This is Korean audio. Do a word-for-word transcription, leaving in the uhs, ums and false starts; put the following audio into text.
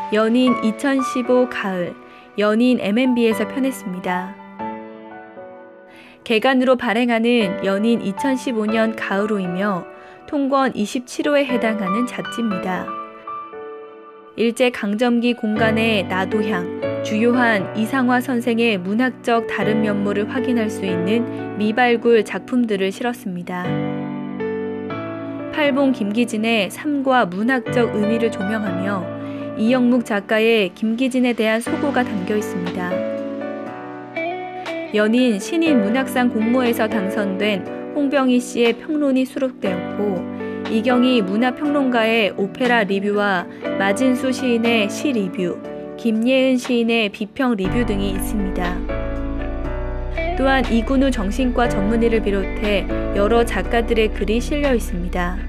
연인 이천십오 가을, 연인 엠앤비에서 편했습니다. 개간으로 발행하는 연인 이천십오 년 가을호이며 통권 이십칠 호에 해당하는 잡지입니다. 일제강점기 공간의 나도향, 주요한 이상화 선생의 문학적 다른 면모를 확인할 수 있는 미발굴 작품들을 실었습니다. 팔봉 김기진의 삶과 문학적 의미를 조명하며 이영묵 작가의 김기진에 대한 소고가 담겨 있습니다. 연인 신인 문학상 공모에서 당선된 홍병희 씨의 평론이 수록되었고 이경희 문화평론가의 오페라 리뷰와 마진수 시인의 시 리뷰, 김예은 시인의 비평 리뷰 등이 있습니다. 또한 이군우 정신과 전문의를 비롯해 여러 작가들의 글이 실려 있습니다.